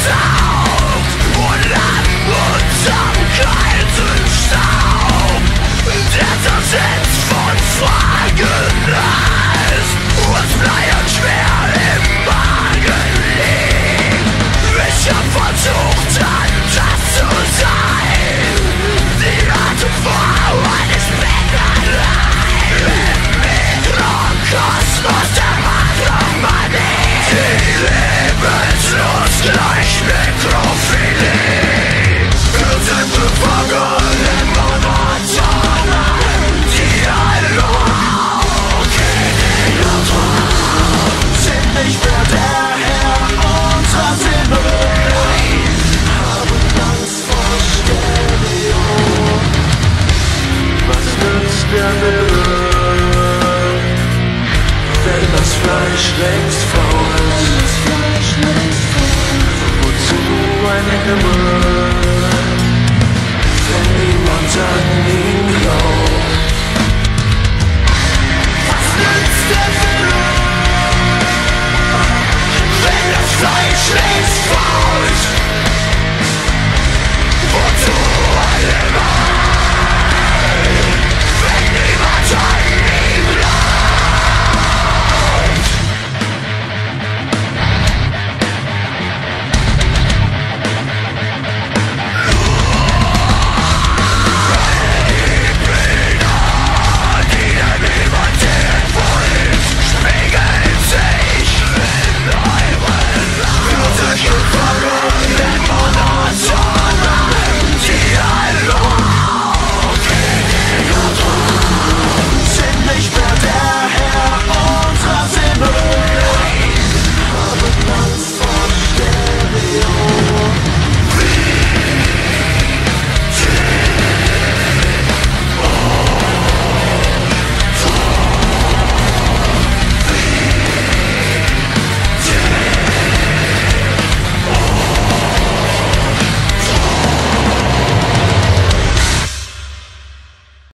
saugt und an unserem kalten Staub der Zersitz von Fragen ist, uns bleibt schwer im Magen liegt. Ich hab versucht, anders zu sein, die Atemform eines Bäckerlein im Mikrokosmos der Makromanie. Die Lebenslust gleich Nekrophilie. Wir sind gefangen im monotonen Dialog. Sind nicht mehr der Herr unserer Sinne, haben Angst vor Stereo. Was nützt der Wille, wenn das Fleisch längst faul ist? Wozu ein Himmel, wenn niemand an ihn